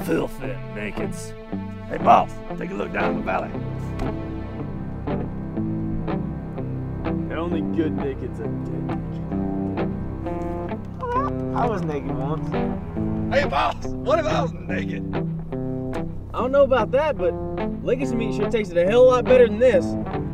Filthy nakeds. Hey, boss, take a look down the valley. Only good nakeds are dead. I was naked once. Hey, boss, what if I was naked? I don't know about that, but legacy meat sure tasted a hell of a lot better than this.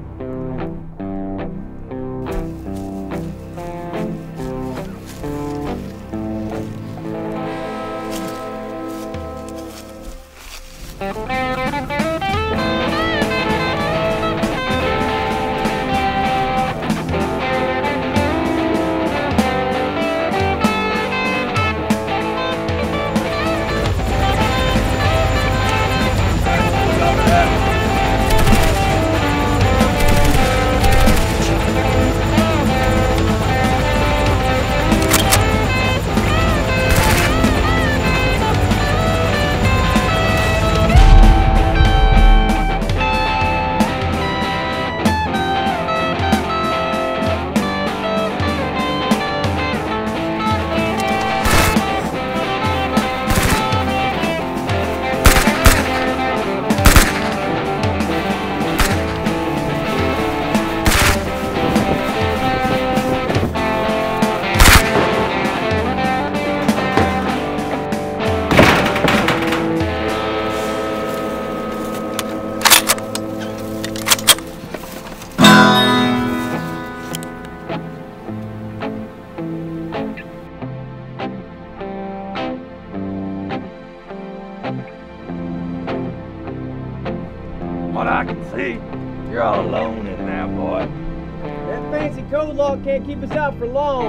What I can see, you're all alone in there, boy. That fancy code lock can't keep us out for long.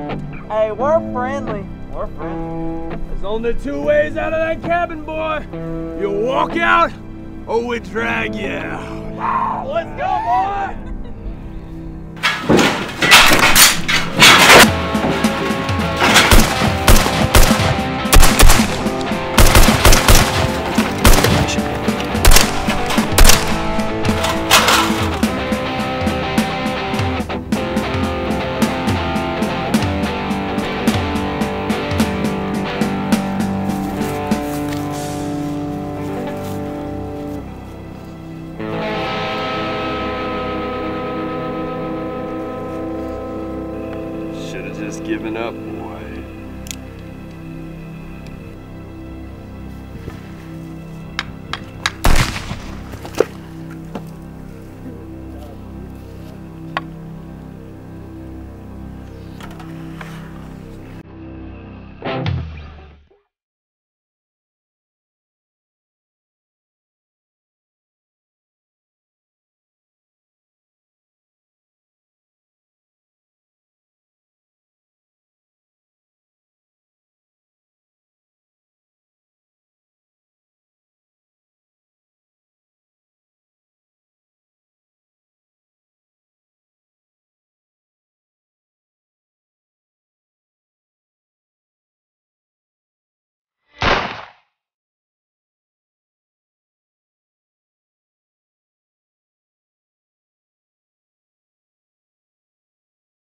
Hey, we're friendly. We're friendly. There's only two ways out of that cabin, boy. You walk out, or we drag you out. Let's go, boy! Just given up.